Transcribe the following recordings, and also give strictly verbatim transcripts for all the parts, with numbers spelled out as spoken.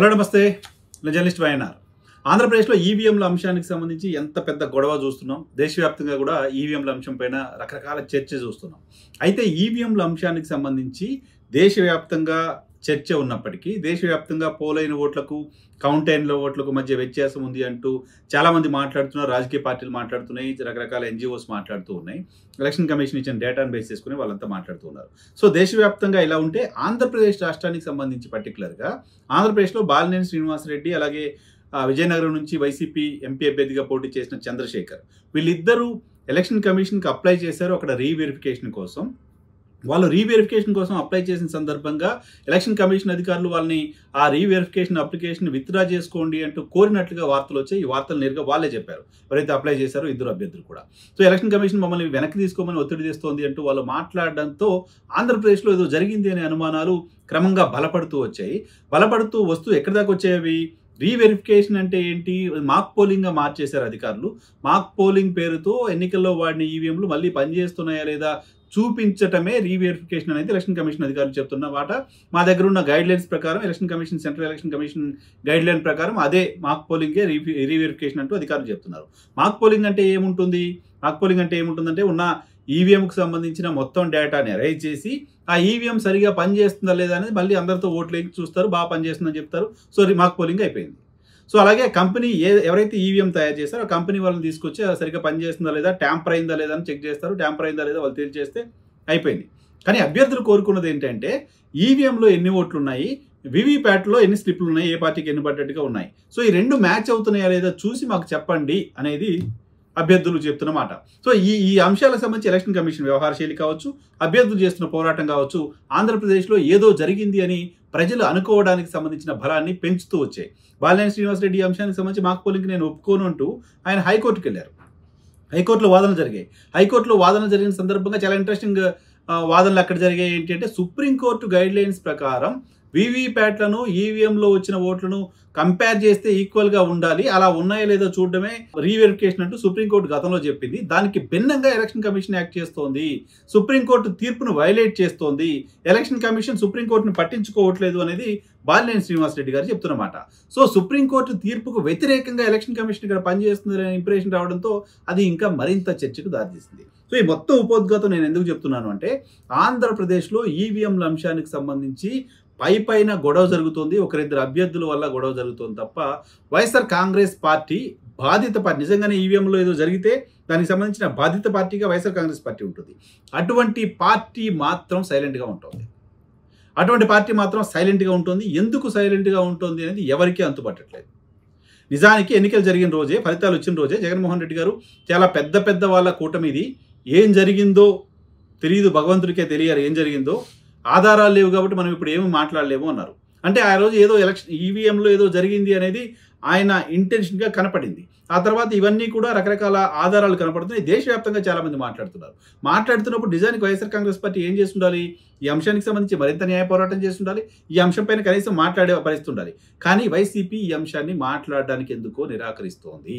Hello నమస్తే, నేను journalist YNR. ఆంధ్రప్రదేశ్లో ఈవీఎంల అంశానికి సంబంధించి ఎంత పెద్ద గొడవ చూస్తున్నాం. దేశవ్యాప్తంగా కూడా ఈవీఎంల అంశం పైన రకరకాల చర్చ చూస్తున్నాం. అయితే ఈవీఎంల అంశానికి సంబంధించి దేశవ్యాప్తంగా చర్చ ఉన్నప్పటికీ దేశవ్యాప్తంగా పోలైన ఓట్లకు కౌంట్ అయిన ఓట్లకు మధ్య వ్యత్యాసం ఉంది అంటూ చాలామంది మాట్లాడుతున్నారు. రాజకీయ పార్టీలు మాట్లాడుతున్నాయి, రకరకాల ఎన్జిఓస్ మాట్లాడుతూ ఉన్నాయి. ఎలక్షన్ కమిషన్ ఇచ్చిన డేటాను బేస్ చేసుకుని వాళ్ళంతా మాట్లాడుతూ ఉన్నారు. సో దేశవ్యాప్తంగా ఇలా ఉంటే ఆంధ్రప్రదేశ్ రాష్ట్రానికి సంబంధించి పర్టికులర్గా ఆంధ్రప్రదేశ్లో బాలినేని శ్రీనివాసరెడ్డి అలాగే విజయనగరం నుంచి వైసీపీ ఎంపీ అభ్యర్థిగా పోటీ చేసిన చంద్రశేఖర్, వీళ్ళిద్దరూ ఎలక్షన్ కమిషన్కి అప్లై చేశారు అక్కడ రీవెరిఫికేషన్ కోసం. వాళ్ళు రీవెరిఫికేషన్ కోసం అప్లై చేసిన సందర్భంగా ఎలక్షన్ కమిషన్ అధికారులు వాళ్ళని ఆ రీవెరిఫికేషన్ అప్లికేషన్ విత్డ్రా చేసుకోండి అంటూ కోరినట్లుగా వార్తలు వచ్చాయి. ఈ వార్తలు నేరుగా వాళ్ళే చెప్పారు, ఎవరైతే అప్లై చేశారో ఇద్దరు అభ్యర్థులు కూడా. సో ఎలక్షన్ కమిషన్ మమ్మల్ని వెనక్కి తీసుకోమని ఒత్తిడి తెస్తోంది అంటూ వాళ్ళు మాట్లాడడంతో ఆంధ్రప్రదేశ్లో ఏదో జరిగింది అనే అనుమానాలు క్రమంగా బలపడుతూ వచ్చాయి. బలపడుతూ వస్తూ ఎక్కడి దాకా వచ్చాయి? రీవెరిఫికేషన్ అంటే ఏంటి? మాక్ పోలింగ్గా మార్చేశారు అధికారులు. మాక్ పోలింగ్ పేరుతో ఎన్నికల్లో వాడిన ఈవీఎంలు మళ్ళీ పనిచేస్తున్నాయా లేదా చూపించటమే రీవెరిఫికేషన్ అనేది ఎలక్షన్ కమిషన్ అధికారులు చెప్తున్న మాట. మా దగ్గర ఉన్న గైడ్ లైన్స్ ప్రకారం election commission central election commission guide line ప్రకారం అదే మాక్ పోలింగే రీ రీవెరిఫికేషన్ అంటూ అధికారులు చెప్తున్నారు. మాక్ పోలింగ్ అంటే ఏముంటుంది? మాక్ పోలింగ్ అంటే ఏముంటుందంటే ఉన్న ఈవీఎంకి సంబంధించిన మొత్తం డేటాని అరేంజ్ చేసి ఆ ఈవీఎం సరిగా పనిచేస్తుందా లేదా అనేది మళ్ళీ అందరితో ఓట్లు వేసి చూస్తారు, బాగా పనిచేస్తుందని చెప్తారు. సో మాక్ పోలింగ్ అయిపోయింది. సో అలాగే కంపెనీ ఏ ఎవరైతే ఈవీఎం తయారు చేస్తారో ఆ కంపెనీ వాళ్ళని తీసుకొచ్చి సరిగ్గా పనిచేస్తుందా లేదా, ట్యాంపర్ అయిందా లేదా అని చెక్ చేస్తారు. ట్యాంపర్ అయిందా లేదా వాళ్ళు తేల్చేస్తే అయిపోయింది. కానీ అభ్యర్థులు కోరుకున్నది ఏంటంటే ఈవీఎంలో ఎన్ని ఓట్లు ఉన్నాయి, వివిప్యాట్లో ఎన్ని స్లిప్లు ఉన్నాయి, ఏ పార్టీకి ఎన్ని పడ్డట్టుగా ఉన్నాయి, సో ఈ రెండు మ్యాచ్ అవుతున్నాయా లేదా చూసి మాకు చెప్పండి అనేది అభ్యర్థులు చెప్తున్నమాట. సో ఈ ఈ అంశాలకు సంబంధించి ఎలక్షన్ కమిషన్ వ్యవహార శైలి కావచ్చు, అభ్యర్థులు చేస్తున్న పోరాటం కావచ్చు, ఆంధ్రప్రదేశ్లో ఏదో జరిగింది అని ప్రజలు అనుకోవడానికి సంబంధించిన బలాన్ని పెంచుతూ వచ్చాయి. బాలినేని శ్రీనివాసరెడ్డి ఈ అంశానికి సంబంధించి మాక్ పోలింగ్కి నేను ఒప్పుకోను అంటూ ఆయన హైకోర్టుకి వెళ్ళారు. హైకోర్టులో వాదనలు జరిగాయి. హైకోర్టులో వాదనలు జరిగిన సందర్భంగా చాలా ఇంట్రెస్టింగ్ వాదనలు అక్కడ జరిగాయి. ఏంటి అంటే సుప్రీంకోర్టు గైడ్ లైన్స్ ప్రకారం వీవీప్యాట్లను ఈవీఎంలో వచ్చిన ఓట్లను కంపేర్ చేస్తే ఈక్వల్గా ఉండాలి, అలా ఉన్నాయో లేదో చూడడమే రీవెరిఫికేషన్ అంటూ సుప్రీంకోర్టు గతంలో చెప్పింది. దానికి భిన్నంగా ఎలక్షన్ కమిషన్ యాక్ట్ చేస్తోంది, సుప్రీంకోర్టు తీర్పును వైలేట్ చేస్తోంది, ఎలక్షన్ కమిషన్ సుప్రీంకోర్టును పట్టించుకోవట్లేదు అనేది బాలినేని శ్రీనివాసరెడ్డి గారు చెప్తున్నమాట. సో సుప్రీంకోర్టు తీర్పుకు వ్యతిరేకంగా ఎలక్షన్ కమిషన్ ఇక్కడ పనిచేస్తుంది అనే ఇంప్రెషన్ రావడంతో అది ఇంకా మరింత చర్చకు దారితీసింది. సో ఈ మొత్తం ఉపోద్ఘాతం నేను ఎందుకు చెప్తున్నాను అంటే ఆంధ్రప్రదేశ్లో ఈవీఎంల అంశానికి సంబంధించి పై పైన గొడవ జరుగుతుంది, ఒకరిద్దరు అభ్యర్థుల వల్ల గొడవ జరుగుతుంది తప్ప వైఎస్ఆర్ కాంగ్రెస్ పార్టీ బాధిత పార్టీ, నిజంగానే ఈవీఎంలో ఏదో జరిగితే దానికి సంబంధించిన బాధిత పార్టీగా వైఎస్ఆర్ కాంగ్రెస్ పార్టీ ఉంటుంది. అటువంటి పార్టీ మాత్రం సైలెంట్గా ఉంటుంది. అటువంటి పార్టీ మాత్రం సైలెంట్గా ఉంటుంది. ఎందుకు సైలెంట్గా ఉంటుంది అనేది ఎవరికీ అంతుపట్టట్లేదు. నిజానికి ఎన్నికలు జరిగిన రోజే, ఫలితాలు వచ్చిన రోజే జగన్మోహన్ రెడ్డి గారు చాలా పెద్ద పెద్ద వాళ్ళ కూటమిది, ఏం జరిగిందో తెలియదు, భగవంతుడికే తెలియాలి ఏం జరిగిందో, ఆధారాలు లేవు కాబట్టి మనం ఇప్పుడు ఏమి మాట్లాడలేము అన్నారు. అంటే ఆ రోజు ఏదో ఎలక్షన్ ఈవీఎంలో ఏదో జరిగింది అనేది ఆయన ఇంటెన్షన్గా కనపడింది. ఆ తర్వాత ఇవన్నీ కూడా రకరకాల ఆధారాలు కనపడుతున్నాయి. దేశవ్యాప్తంగా చాలామంది మాట్లాడుతున్నారు. మాట్లాడుతున్నప్పుడు నిజానికి వైఎస్ఆర్ కాంగ్రెస్ పార్టీ ఏం చేస్తుండాలి? ఈ అంశానికి సంబంధించి మరింత న్యాయ పోరాటం చేస్తుండాలి, ఈ అంశం పైన కనీసం మాట్లాడే పరిస్థితి ఉండాలి. కానీ వైసీపీ ఈ అంశాన్ని మాట్లాడడానికి ఎందుకో నిరాకరిస్తోంది.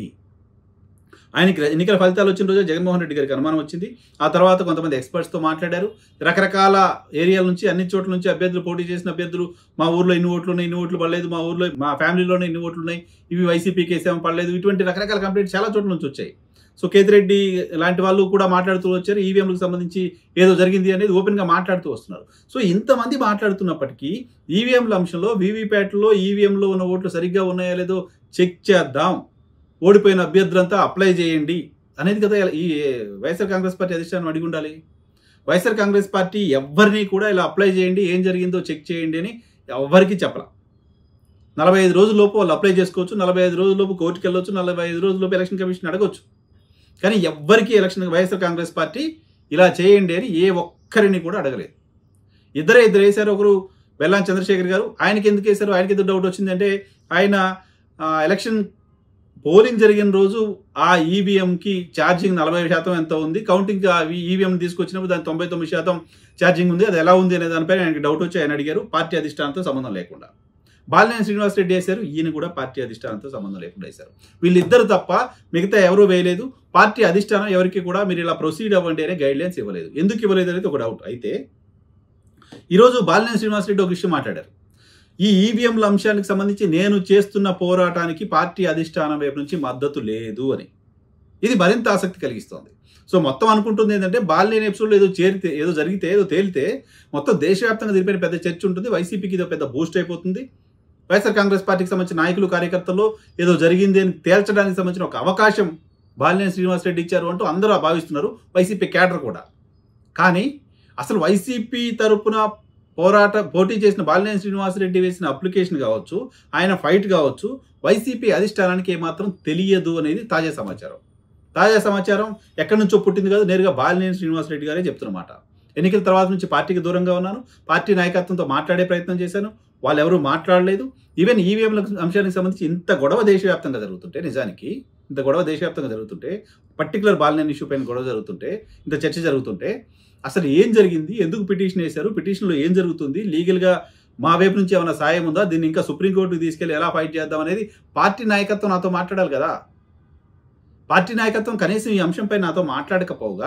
ఆయనకి ఎన్నికల ఫలితాలు వచ్చిన రోజు జగన్మోహన్ రెడ్డి గారికి అనుమానం వచ్చింది. ఆ తర్వాత కొంతమంది ఎక్స్పర్ట్స్తో మాట్లాడారు. రకరకాల ఏరియాల నుంచి, అన్ని చోట్ల నుంచి అభ్యర్థులు పోటీ చేసిన అభ్యర్థులు మా ఊర్లో ఇన్ని ఓట్లు ఉన్నాయి, ఇన్ని ఓట్లు పడలేదు, మా ఊర్లో మా ఫ్యామిలీలోనే ఇన్ని ఓట్లు ఉన్నాయి, ఇవి వైసీపీకి వేసేమో పడలేదు, ఇటువంటి రకరకాల కంప్లైంట్స్ చాలా చోట్ల నుంచి వచ్చాయి. సో కేతిరెడ్డి లాంటి వాళ్ళు కూడా మాట్లాడుతూ వచ్చారు. ఈవీఎంలకు సంబంధించి ఏదో జరిగింది అనేది ఓపెన్గా మాట్లాడుతూ వస్తున్నారు. సో ఇంతమంది మాట్లాడుతున్నప్పటికీ ఈవీఎంల అంశంలో వీవీప్యాట్లో ఈవీఎంలో ఉన్న ఓట్లు సరిగ్గా ఉన్నాయో లేదో చెక్ చేద్దాం, ఓడిపోయిన అభ్యర్థులంతా అప్లై చేయండి అనేది కదా ఈ వైఎస్ఆర్ కాంగ్రెస్ పార్టీ అధిష్టానం అడిగి ఉండాలి. వైఎస్ఆర్ కాంగ్రెస్ పార్టీ ఎవరిని కూడా ఇలా అప్లై చేయండి, ఏం జరిగిందో చెక్ చేయండి అని ఎవరికి చెప్పాల. నలభై ఐదు రోజుల్లోపు వాళ్ళు అప్లై చేసుకోవచ్చు, నలభై ఐదు రోజుల్లోపు కోర్టుకు వెళ్ళొచ్చు, నలభై ఐదు రోజుల్లోపు ఎలక్షన్ కమిషన్ అడగవచ్చు. కానీ ఎవ్వరికి ఎలక్షన్ వైఎస్ఆర్ కాంగ్రెస్ పార్టీ ఇలా చేయండి అని ఏ ఒక్కరిని కూడా అడగలేదు. ఇద్దరే ఇద్దరు వేశారు. ఒకరు బెల్లాన చంద్రశేఖర్ గారు, ఆయనకి ఎందుకు వేశారు, ఆయనకి ఎందుకు డౌట్ వచ్చిందంటే ఆయన ఎలక్షన్ పోలింగ్ జరిగిన రోజు ఆ ఈవీఎంకి ఛార్జింగ్ నలభై శాతం ఎంత ఉంది, కౌంటింగ్ ఈవీఎం తీసుకొచ్చినప్పుడు దాని తొంభై తొమ్మిది శాతం ఛార్జింగ్ ఉంది, అది ఎలా ఉంది అనే దానిపై ఆయనకి డౌట్ వచ్చి ఆయన అడిగారు. పార్టీ అధిష్టానంతో సంబంధం లేకుండా బాలినేని శ్రీనివాసరెడ్డి వేశారు, ఈయన కూడా పార్టీ అధిష్టానంతో సంబంధం లేకుండా వేశారు. వీళ్ళిద్దరు తప్ప మిగతా ఎవరూ వేయలేదు. పార్టీ అధిష్టానం ఎవరికి కూడా మీరు ఇలా ప్రొసీడ్ అవ్వండి అనే గైడ్ లైన్స్ ఇవ్వలేదు. ఎందుకు ఇవ్వలేదు అనేది ఒక డౌట్. అయితే ఈరోజు బాలినేని శ్రీనివాసరెడ్డి ఒక విషయం మాట్లాడారు. ఈ ఈవీఎంల అంశానికి సంబంధించి నేను చేస్తున్న పోరాటానికి పార్టీ అధిష్టానం వైపు నుంచి మద్దతు లేదు అని. ఇది మరింత ఆసక్తి కలిగిస్తోంది. సో మొత్తం అనుకుంటుంది ఏంటంటే బాలినేని ఎపిసోడ్లో ఏదో చేరితే ఏదో జరిగితే ఏదో తేలితే మొత్తం దేశవ్యాప్తంగా దీనిపైన పెద్ద చర్చ ఉంటుంది. వైసీపీకి ఇదో పెద్ద బూస్ట్ అయిపోతుంది. వైఎస్ఆర్ కాంగ్రెస్ పార్టీకి సంబంధించిన నాయకులు కార్యకర్తలు ఏదో జరిగింది అని తేల్చడానికి సంబంధించిన ఒక అవకాశం బాలినేని శ్రీనివాసరెడ్డి ఇచ్చారు అంటూ అందరూ భావిస్తున్నారు, వైసీపీ క్యాడర్ కూడా. కానీ అసలు వైసీపీ తరపున పోరాట పోటీ చేసిన బాలినేని శ్రీనివాసరెడ్డి వేసిన అప్లికేషన్ కావచ్చు, ఆయన ఫైట్ కావచ్చు, వైసీపీ అధిష్టానానికి ఏమాత్రం తెలియదు అనేది తాజా సమాచారం. తాజా సమాచారం ఎక్కడి నుంచో పుట్టింది కాదు, నేరుగా బాలినేని శ్రీనివాసరెడ్డి గారే చెప్తున్నమాట. ఎన్నికల తర్వాత నుంచి పార్టీకి దూరంగా ఉన్నాను, పార్టీ నాయకత్వంతో మాట్లాడే ప్రయత్నం చేశాను, వాళ్ళు ఎవరూ మాట్లాడలేదు. ఈవెన్ ఈవీఎంల అంశానికి సంబంధించి ఇంత గొడవ దేశవ్యాప్తంగా జరుగుతుంటే, నిజానికి ఇంత గొడవ దేశవ్యాప్తంగా జరుగుతుంటే, పర్టికులర్ బాలినేని ఇష్యూ పైన గొడవ జరుగుతుంటే, ఇంత చర్చ జరుగుతుంటే అసలు ఏం జరిగింది, ఎందుకు పిటిషన్ వేశారు, పిటిషన్లో ఏం జరుగుతుంది, లీగల్గా మా వైపు నుంచి ఏమైనా సాయం ఉందా, దీన్ని ఇంకా సుప్రీంకోర్టుకు తీసుకెళ్ళి ఎలా ఫైట్ చేద్దాం అనేది పార్టీ నాయకత్వం నాతో మాట్లాడాలి కదా. పార్టీ నాయకత్వం కనీసం ఈ అంశంపై నాతో మాట్లాడకపోగా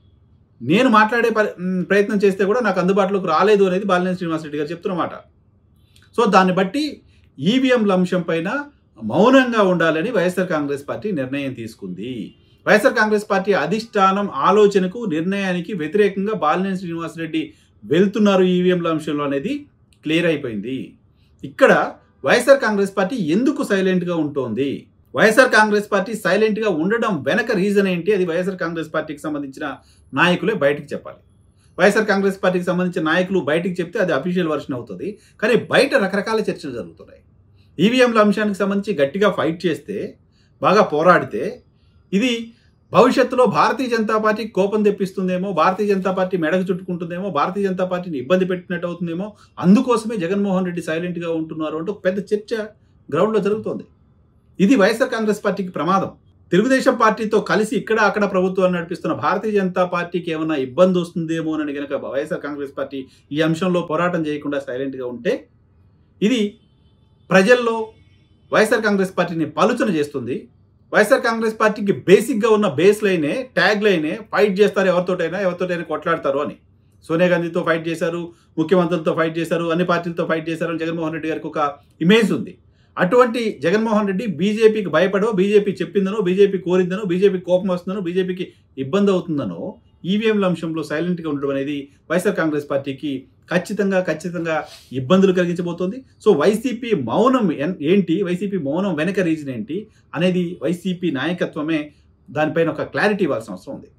నేను మాట్లాడే ప్రయత్నం చేస్తే కూడా నాకు అందుబాటులోకి రాలేదు అనేది బాలినేని శ్రీనివాసరెడ్డి గారు చెప్తున్నమాట. సో దాన్ని బట్టి ఈవీఎంల అంశం పైన మౌనంగా ఉండాలని వైఎస్ఆర్ కాంగ్రెస్ పార్టీ నిర్ణయం తీసుకుంది. వైఎస్ఆర్ కాంగ్రెస్ పార్టీ అధిష్టానం ఆలోచనకు నిర్ణయానికి వ్యతిరేకంగా బాలినేని శ్రీనివాసరెడ్డి వెళ్తున్నారు ఈవీఎంల అంశంలో అనేది క్లియర్ అయిపోయింది. ఇక్కడ వైఎస్ఆర్ కాంగ్రెస్ పార్టీ ఎందుకు సైలెంట్గా ఉంటోంది, వైఎస్ఆర్ కాంగ్రెస్ పార్టీ సైలెంట్గా ఉండడం వెనక రీజన్ ఏంటి, అది వైఎస్ఆర్ కాంగ్రెస్ పార్టీకి సంబంధించిన నాయకులే బయటికి చెప్పాలి. వైఎస్ఆర్ కాంగ్రెస్ పార్టీకి సంబంధించిన నాయకులు బయటికి చెప్తే అది అఫీషియల్ వర్షన్ అవుతుంది. కానీ బయట రకరకాల చర్చలు జరుగుతున్నాయి. ఈవీఎంల అంశానికి సంబంధించి గట్టిగా ఫైట్ చేస్తే, బాగా పోరాడితే ఇది భవిష్యత్తులో భారతీయ జనతా పార్టీ కోపం తెప్పిస్తుందేమో, భారతీయ జనతా పార్టీ మెడకు చుట్టుకుంటుందేమో, భారతీయ జనతా పార్టీని ఇబ్బంది పెట్టినట్టు అవుతుందేమో, అందుకోసమే జగన్మోహన్ రెడ్డి సైలెంట్గా ఉంటున్నారు అంటూ పెద్ద చర్చ గ్రౌండ్లో జరుగుతోంది. ఇది వైఎస్ఆర్ కాంగ్రెస్ పార్టీకి ప్రమాదం. తెలుగుదేశం పార్టీతో కలిసి ఇక్కడ అక్కడ ప్రభుత్వాన్ని నడిపిస్తున్న భారతీయ జనతా పార్టీకి ఏమైనా ఇబ్బంది వస్తుందేమో అని కనుక వైఎస్ఆర్ కాంగ్రెస్ పార్టీ ఈ అంశంలో పోరాటం చేయకుండా సైలెంట్గా ఉంటే ఇది ప్రజల్లో వైఎస్ఆర్ కాంగ్రెస్ పార్టీని పలుచన చేస్తుంది. వైఎస్ఆర్ కాంగ్రెస్ పార్టీకి బేసిక్గా ఉన్న బేస్ లైనే, ట్యాగ్ లైనే ఫైట్ చేస్తారు, ఎవరితోటైనా ఎవరితోటైనా కొట్లాడతారు అని. సోనియా గాంధీతో ఫైట్ చేశారు, ముఖ్యమంత్రులతో ఫైట్ చేశారు, అన్ని పార్టీలతో ఫైట్ చేశారు అని జగన్మోహన్ రెడ్డి గారికి ఒక ఇమేజ్ ఉంది. అటువంటి జగన్మోహన్ రెడ్డి బీజేపీకి భయపడో, బీజేపీ చెప్పిందనో, బీజేపీ కోరిందనో, బీజేపీ కోపం వస్తుందనో, బీజేపీకి ఇబ్బంది అవుతుందనో ఈవీఎంల అంశంలో సైలెంట్గా ఉండడం అనేది వైఎస్ఆర్ కాంగ్రెస్ పార్టీకి ఖచ్చితంగా ఖచ్చితంగా ఇబ్బందులు కలిగించబోతోంది. సో వైసీపీ మౌనం ఏంటి, వైసీపీ మౌనం వెనక రీజన్ ఏంటి అనేది వైసీపీ నాయకత్వమే దానిపైన ఒక క్లారిటీ ఇవ్వాల్సిన అవసరం ఉంది.